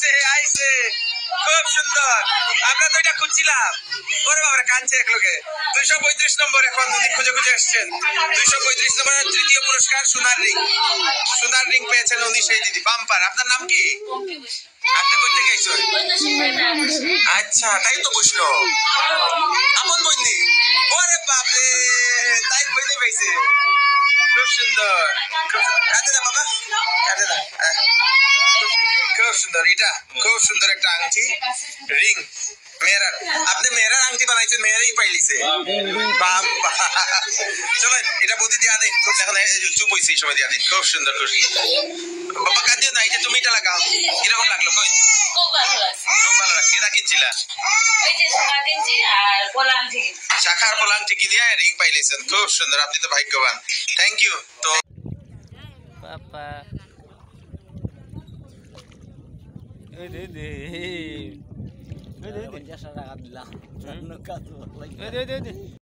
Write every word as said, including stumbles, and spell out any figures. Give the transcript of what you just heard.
আইছে আইছে খুব সুন্দর আমরা তো এটা খুঁজছিলাম ওরে বাবা কাঁদছে এক লোকে দুইশো পঁয়ত্রিশ নম্বর এখন উনি খুঁজে খুঁজে আসছেন দুইশো পঁয়ত্রিশ নম্বরের তৃতীয় পুরস্কার সোনার রিং সোনার রিং পেয়েছেন উনি সেই দিদি বাম্পার আপনার নাম কি আপনি কই থেকে আইছেন আচ্ছা তাই তো বৈষ্ণব আপন বইনি ওরে বাপ রে তাই বইনি পাইছে খুব সুন্দর কাঁদে না বাবা কাঁদে না খুব সুন্দর এটা খুব সুন্দর একটা আংটি রিং মেরার আপনি মেরার আংটি বানাইছেন মেরারই পাইলিছে বাবা চলেন এটা বুদ্ধি দিয়া দিন এখন চুপ হয়েছে এই সময় দিয়া দিন খুব সুন্দর খুব বাবা কাঁদিও না এটা তুমি এটা লাগাও কিরকম লাগলো কই খুব ভালো লাগছে খুব ভালো লাগছে এটা কিনছিলা ওই যে শাখা কিনছি আর পোলাংটি শাখার পোলাংটি কিনিয়া রিং পাইলেছেন খুব সুন্দর আপনি তো ভাগ্যবান থ্যাংক ইউ তো পাপা এই দে দে এই দে দে যা সারা দিলাম অন্য কাজ লাগবে এই দে দে